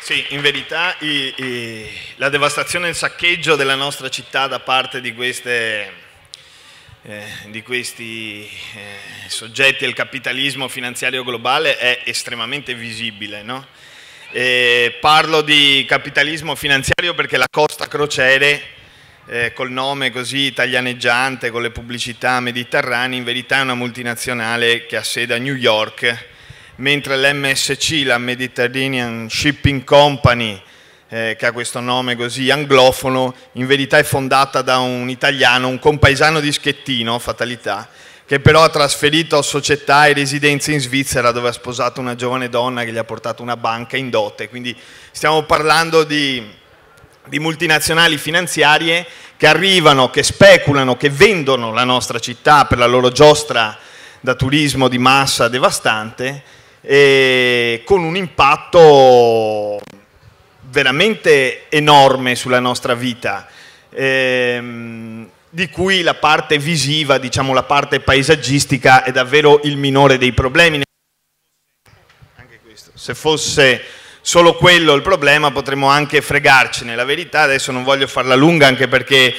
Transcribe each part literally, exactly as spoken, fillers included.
Sì, in verità i, i, la devastazione e il saccheggio della nostra città da parte di, queste, eh, di questi eh, soggetti al capitalismo finanziario globale è estremamente visibile, no? E parlo di capitalismo finanziario perché la Costa Crociere, eh, col nome così italianeggiante, con le pubblicità mediterranee, in verità è una multinazionale che ha sede a New York, mentre l'M S C, la Mediterranean Shipping Company, eh, che ha questo nome così anglofono, in verità è fondata da un italiano, un compaesano di Schettino, fatalità, che però ha trasferito società e residenze in Svizzera, dove ha sposato una giovane donna che gli ha portato una banca in dote. Quindi stiamo parlando di, di multinazionali finanziarie che arrivano, che speculano, che vendono la nostra città per la loro giostra da turismo di massa devastante, e con un impatto veramente enorme sulla nostra vita, ehm, di cui la parte visiva, diciamo la parte paesaggistica, è davvero il minore dei problemi. Anche questo. Se fosse solo quello il problema potremmo anche fregarcene. La verità, adesso non voglio farla lunga, anche perché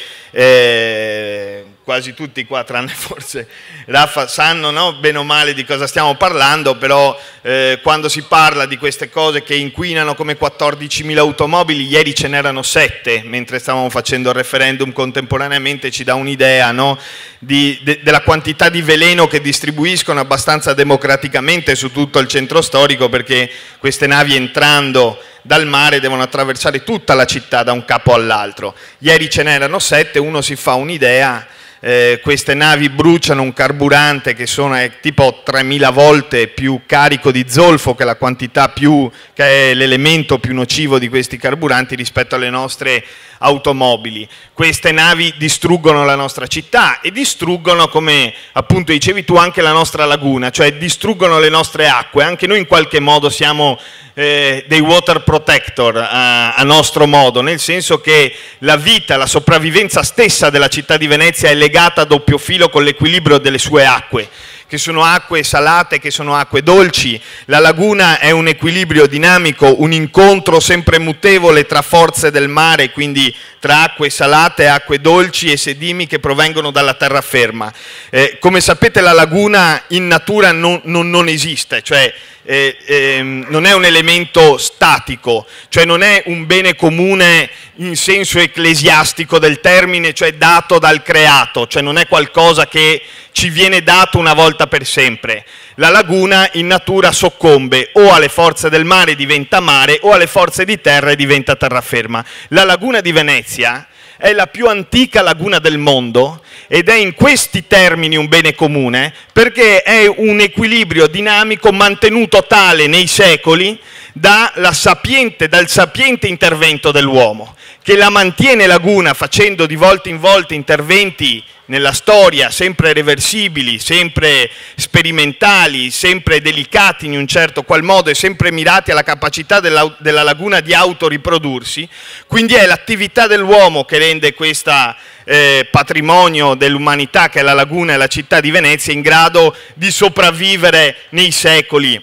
eh, quasi tutti qua, tranne forse Raffa, sanno, no, bene o male di cosa stiamo parlando, però eh, quando si parla di queste cose che inquinano come quattordicimila automobili, ieri ce n'erano sette, mentre stavamo facendo il referendum contemporaneamente, ci dà un'idea, no, di, de, della quantità di veleno che distribuiscono abbastanza democraticamente su tutto il centro storico, perché queste navi entrando dal mare devono attraversare tutta la città da un capo all'altro. Ieri ce n'erano sette, uno si fa un'idea. Eh, queste navi bruciano un carburante che sono, è tipo tremila volte più carico di zolfo, che è la quantità più, che è l'elemento più nocivo di questi carburanti rispetto alle nostre automobili. Queste navi distruggono la nostra città e distruggono, come appunto dicevi tu, anche la nostra laguna, cioè distruggono le nostre acque. Anche noi in qualche modo siamo eh, dei water protector a, a nostro modo, nel senso che la vita, la sopravvivenza stessa della città di Venezia è legata a doppio filo con l'equilibrio delle sue acque, che sono acque salate, che sono acque dolci. La laguna è un equilibrio dinamico, un incontro sempre mutevole tra forze del mare, quindi tra acque salate, acque dolci e sedimi che provengono dalla terraferma. Eh, come sapete, la laguna in natura non, non, non esiste, cioè eh, eh, non è un elemento statico, cioè non è un bene comune in senso ecclesiastico del termine, cioè dato dal creato, cioè non è qualcosa che ci viene dato una volta per sempre. La laguna in natura soccombe o alle forze del mare, diventa mare, o alle forze di terra e diventa terraferma. La laguna di Venezia è la più antica laguna del mondo ed è in questi termini un bene comune, perché è un equilibrio dinamico mantenuto tale nei secoli dalla sapiente, dal sapiente intervento dell'uomo, che la mantiene laguna facendo di volta in volta interventi nella storia sempre reversibili, sempre sperimentali, sempre delicati in un certo qual modo e sempre mirati alla capacità della, della laguna di autoriprodursi. Quindi è l'attività dell'uomo che rende questo eh, patrimonio dell'umanità, che è la laguna e la città di Venezia, in grado di sopravvivere nei secoli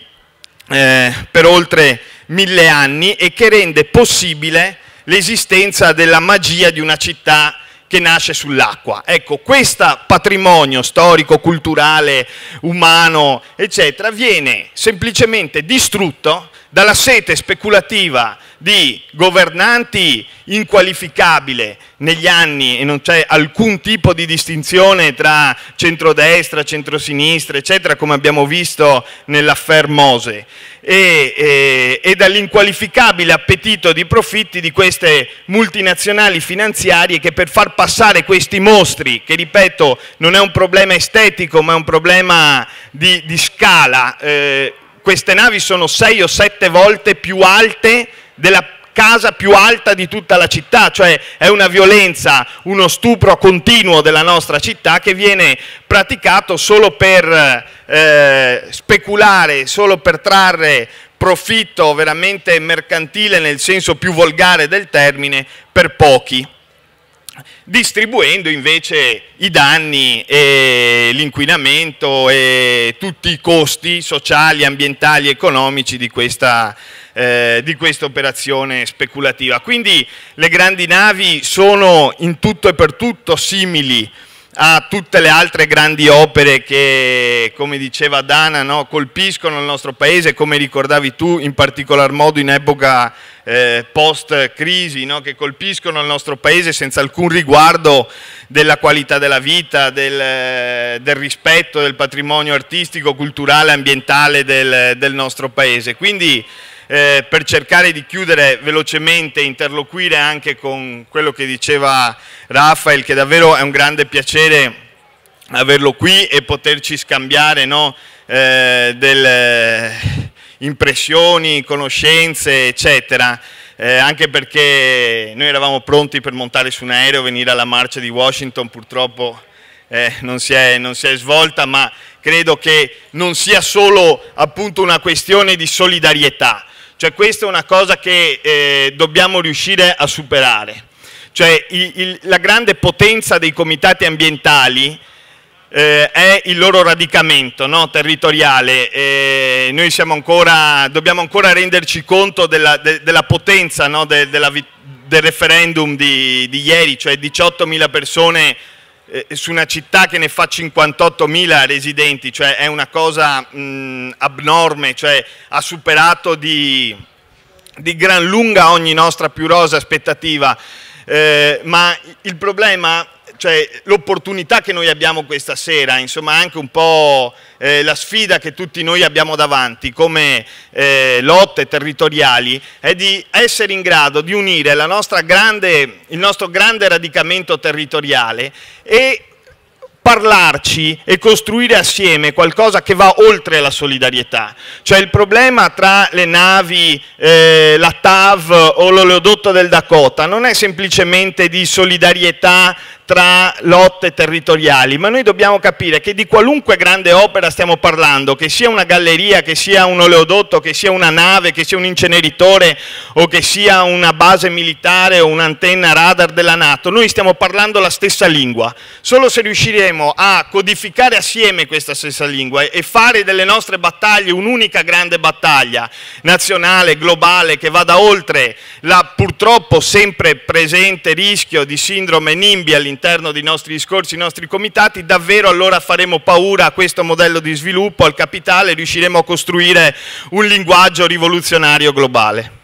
eh, per oltre mille anni, e che rende possibile l'esistenza della magia di una città che nasce sull'acqua. Ecco, questo patrimonio storico, culturale, umano, eccetera, viene semplicemente distrutto dalla sete speculativa di governanti inqualificabile negli anni, e non c'è alcun tipo di distinzione tra centrodestra, centrosinistra, eccetera, come abbiamo visto nell'affaire Mose, e, e, e dall'inqualificabile appetito di profitti di queste multinazionali finanziarie che, per far passare questi mostri, che ripeto non è un problema estetico ma è un problema di, di scala, eh, queste navi sono sei o sette volte più alte della casa più alta di tutta la città, cioè è una violenza, uno stupro continuo della nostra città che viene praticato solo per eh, speculare, solo per trarre profitto veramente mercantile nel senso più volgare del termine per pochi. distribuendo invece i danni e l'inquinamento e tutti i costi sociali, ambientali e economici di questa, eh, di questa operazione speculativa. Quindi le grandi navi sono in tutto e per tutto simili a tutte le altre grandi opere che, come diceva Dana, no, colpiscono il nostro paese, come ricordavi tu, in particolar modo in epoca eh, post-crisi, no, che colpiscono il nostro paese senza alcun riguardo della qualità della vita, del, del rispetto del patrimonio artistico, culturale, ambientale del, del nostro paese. Quindi Eh, per cercare di chiudere velocemente, interloquire anche con quello che diceva Rafael, che davvero è un grande piacere averlo qui e poterci scambiare, no, eh, delle impressioni, conoscenze, eccetera, eh, anche perché noi eravamo pronti per montare su un aereo, venire alla marcia di Washington, purtroppo eh, non si è, non si è svolta, ma credo che non sia solo appunto una questione di solidarietà. Cioè questa è una cosa che eh, dobbiamo riuscire a superare. Cioè il, il, la grande potenza dei comitati ambientali eh, è il loro radicamento, no, territoriale. Eh, noi siamo ancora, dobbiamo ancora renderci conto della, de, della potenza, no, de, della, del referendum di, di ieri, cioè diciottomila persone Eh, su una città che ne fa cinquantottomila residenti, cioè è una cosa mh, abnorme, cioè ha superato di, di gran lunga ogni nostra più rosa aspettativa, eh, ma il problema, cioè l'opportunità che noi abbiamo questa sera, insomma anche un po' eh, la sfida che tutti noi abbiamo davanti come eh, lotte territoriali, è di essere in grado di unire la nostra grande, il nostro grande radicamento territoriale e parlarci e costruire assieme qualcosa che va oltre la solidarietà. Cioè il problema tra le navi, eh, la T A V o l'oleodotto del Dakota non è semplicemente di solidarietà tra lotte territoriali, ma noi dobbiamo capire che di qualunque grande opera stiamo parlando, che sia una galleria, che sia un oleodotto, che sia una nave, che sia un inceneritore o che sia una base militare o un'antenna radar della NATO, noi stiamo parlando la stessa lingua. Solo se riusciremo a codificare assieme questa stessa lingua e fare delle nostre battaglie un'unica grande battaglia nazionale, globale, che vada oltre la purtroppo sempre presente rischio di sindrome NIMBY all'interno all'interno dei nostri discorsi, i nostri comitati, davvero allora faremo paura a questo modello di sviluppo, al capitale, e riusciremo a costruire un linguaggio rivoluzionario globale.